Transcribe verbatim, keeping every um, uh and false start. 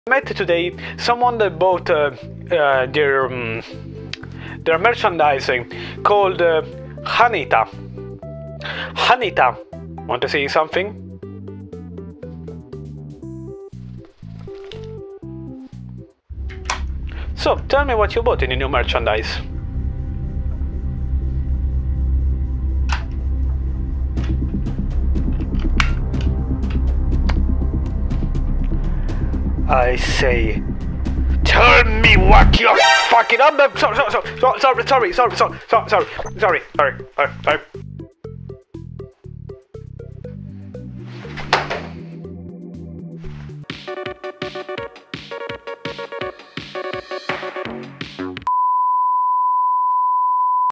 Met today someone that bought uh, uh, their um, their merchandising called uh, Hanita. Hanita, want to say something? So tell me what you bought in the new merchandise. I say, tell me what you're fucking up. Sorry, sorry, sorry, sorry, sorry, sorry, sorry, sorry, sorry, sorry, sorry, sorry.